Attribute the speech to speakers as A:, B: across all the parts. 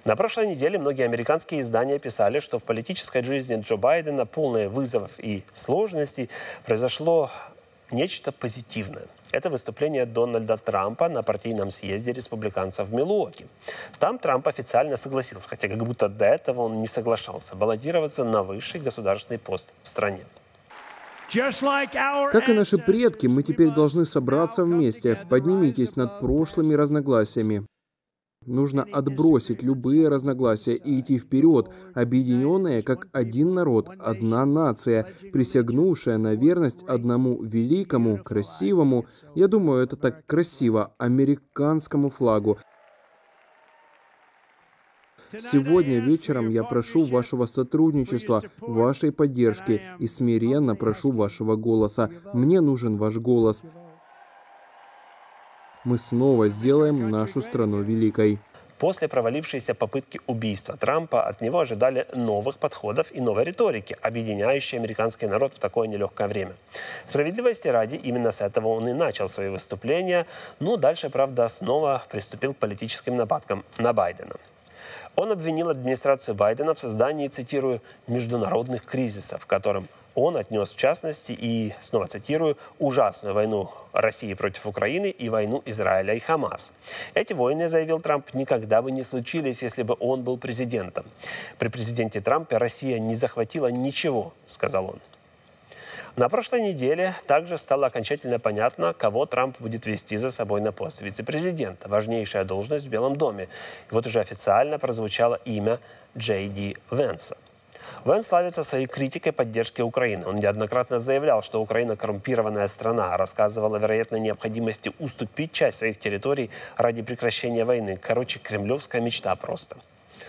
A: На прошлой неделе многие американские издания писали, что в политической жизни Джо Байдена, полной вызовов и сложностей, произошло нечто позитивное. Это выступление Дональда Трампа на партийном съезде республиканцев в Милуоки. Там Трамп официально согласился, хотя как будто до этого он не соглашался, баллотироваться на высший государственный пост в стране.
B: Как и наши предки, мы теперь должны собраться вместе. Поднимитесь над прошлыми разногласиями. Нужно отбросить любые разногласия и идти вперед, объединенные как один народ, одна нация, присягнувшая на верность одному великому, красивому, я думаю, это так красиво, американскому флагу. Сегодня вечером я прошу вашего сотрудничества, вашей поддержки и смиренно прошу вашего голоса. Мне нужен ваш голос. Мы снова сделаем нашу страну великой.
A: После провалившейся попытки убийства Трампа от него ожидали новых подходов и новой риторики, объединяющей американский народ в такое нелегкое время. Справедливости ради, именно с этого он и начал свои выступления, но дальше, правда, снова приступил к политическим нападкам на Байдена. Он обвинил администрацию Байдена в создании, цитирую, «международных кризисов», в котором он отнес, в частности, и, снова цитирую, «ужасную войну России против Украины и войну Израиля и Хамас». Эти войны, заявил Трамп, никогда бы не случились, если бы он был президентом. При президенте Трампе Россия не захватила ничего, сказал он. На прошлой неделе также стало окончательно понятно, кого Трамп будет вести за собой на пост вице-президента, важнейшая должность в Белом доме. И вот уже официально прозвучало имя Джей Ди Венса. Венс славится своей критикой поддержки Украины. Он неоднократно заявлял, что Украина коррумпированная страна, рассказывал о вероятной необходимости уступить часть своих территорий ради прекращения войны. Короче, кремлевская мечта просто.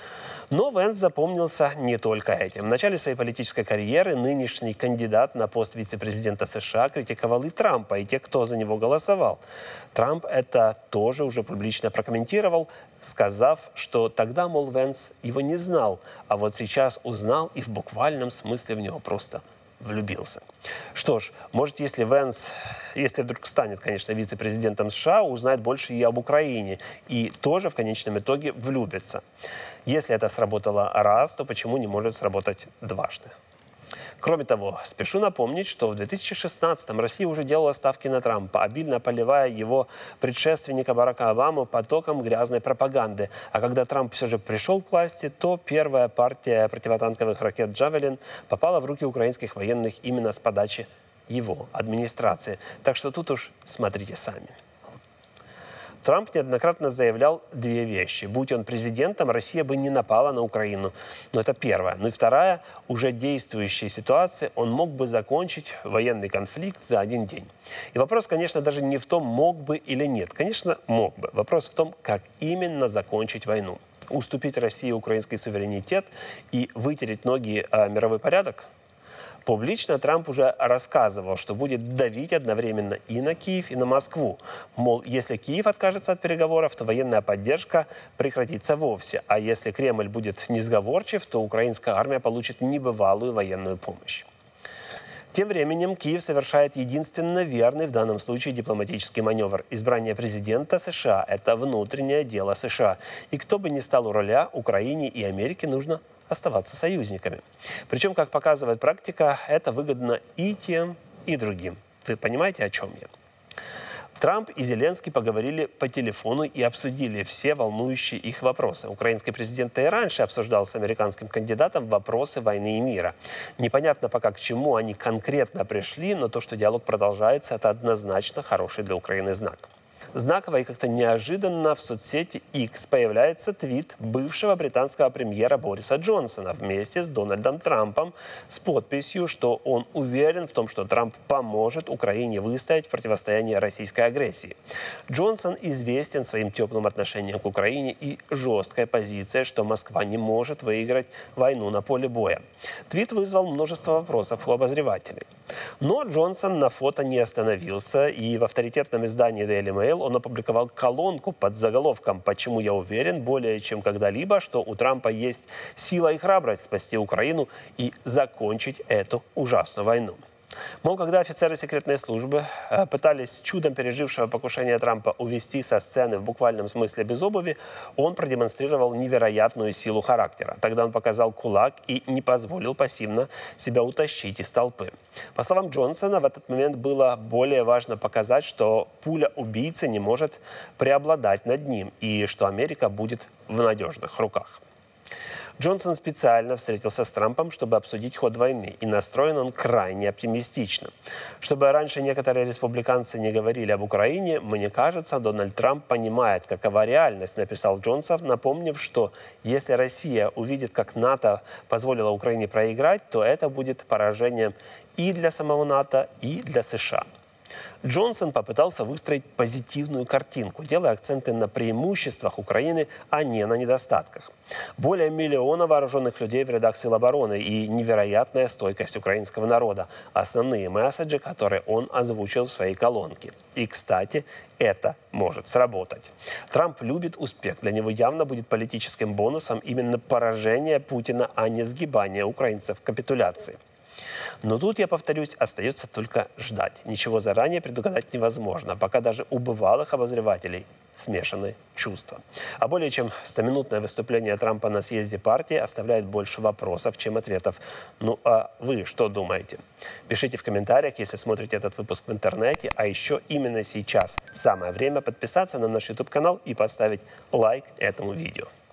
A: Но Венс запомнился не только этим. В начале своей политической карьеры нынешний кандидат на пост вице-президента США критиковал и Трампа, и тех, кто за него голосовал. Трамп это тоже уже публично прокомментировал, сказав, что тогда, мол, Венс его не знал, а вот сейчас узнал и в буквальном смысле в него просто влюбился. Что ж, может, если Венс, если вдруг станет, конечно, вице-президентом США, узнает больше и об Украине, и тоже в конечном итоге влюбится. Если это сработало раз, то почему не может сработать дважды? Кроме того, спешу напомнить, что в 2016-м Россия уже делала ставки на Трампа, обильно поливая его предшественника Барака Обаму потоком грязной пропаганды. А когда Трамп все же пришел к власти, то первая партия противотанковых ракет «Джавелин» попала в руки украинских военных именно с подачи его администрации. Так что тут уж смотрите сами. Трамп неоднократно заявлял две вещи. Будь он президентом, Россия бы не напала на Украину. Но это первое. Ну и вторая, уже действующей ситуации, он мог бы закончить военный конфликт за один день. И вопрос, конечно, даже не в том, мог бы или нет. Конечно, мог бы. Вопрос в том, как именно закончить войну. Уступить России украинский суверенитет и вытереть ноги о мировой порядок? Публично Трамп уже рассказывал, что будет давить одновременно и на Киев, и на Москву. Мол, если Киев откажется от переговоров, то военная поддержка прекратится вовсе. А если Кремль будет несговорчив, то украинская армия получит небывалую военную помощь. Тем временем Киев совершает единственно верный в данном случае дипломатический маневр. Избрание президента США – это внутреннее дело США. И кто бы ни стал у руля, Украине и Америке нужно оставаться союзниками. Причем, как показывает практика, это выгодно и тем, и другим. Вы понимаете, о чем я? Трамп и Зеленский поговорили по телефону и обсудили все волнующие их вопросы. Украинский президент и раньше обсуждал с американским кандидатом вопросы войны и мира. Непонятно пока, к чему они конкретно пришли, но то, что диалог продолжается, это однозначно хороший для Украины знак. Знаково и как-то неожиданно в соцсети X появляется твит бывшего британского премьера Бориса Джонсона вместе с Дональдом Трампом с подписью, что он уверен в том, что Трамп поможет Украине выстоять в противостоянии российской агрессии. Джонсон известен своим теплым отношением к Украине и жесткой позицией, что Москва не может выиграть войну на поле боя. Твит вызвал множество вопросов у обозревателей. Но Джонсон на фото не остановился, и в авторитетном издании Daily Mail он опубликовал колонку под заголовком «Почему я уверен более чем когда-либо, что у Трампа есть сила и храбрость спасти Украину и закончить эту ужасную войну». Мол, когда офицеры секретной службы пытались чудом пережившего покушение Трампа увести со сцены в буквальном смысле без обуви, он продемонстрировал невероятную силу характера. Тогда он показал кулак и не позволил пассивно себя утащить из толпы. По словам Джонсона, в этот момент было более важно показать, что пуля убийцы не может преобладать над ним и что Америка будет в надежных руках. Джонсон специально встретился с Трампом, чтобы обсудить ход войны, и настроен он крайне оптимистично. Чтобы раньше некоторые республиканцы не говорили об Украине, мне кажется, Дональд Трамп понимает, какова реальность, написал Джонсон, напомнив, что если Россия увидит, как НАТО позволило Украине проиграть, то это будет поражением и для самого НАТО, и для США. Джонсон попытался выстроить позитивную картинку, делая акценты на преимуществах Украины, а не на недостатках. Более миллиона вооруженных людей в рядах сил обороны и невероятная стойкость украинского народа – основные месседжи, которые он озвучил в своей колонке. И, кстати, это может сработать. Трамп любит успех. Для него явно будет политическим бонусом именно поражение Путина, а не сгибание украинцев в капитуляции. Но тут, я повторюсь, остается только ждать. Ничего заранее предугадать невозможно, пока даже у бывалых обозревателей смешанные чувства. А более чем 100-минутное выступление Трампа на съезде партии оставляет больше вопросов, чем ответов. Ну а вы что думаете? Пишите в комментариях, если смотрите этот выпуск в интернете. А еще именно сейчас самое время подписаться на наш YouTube-канал и поставить лайк этому видео.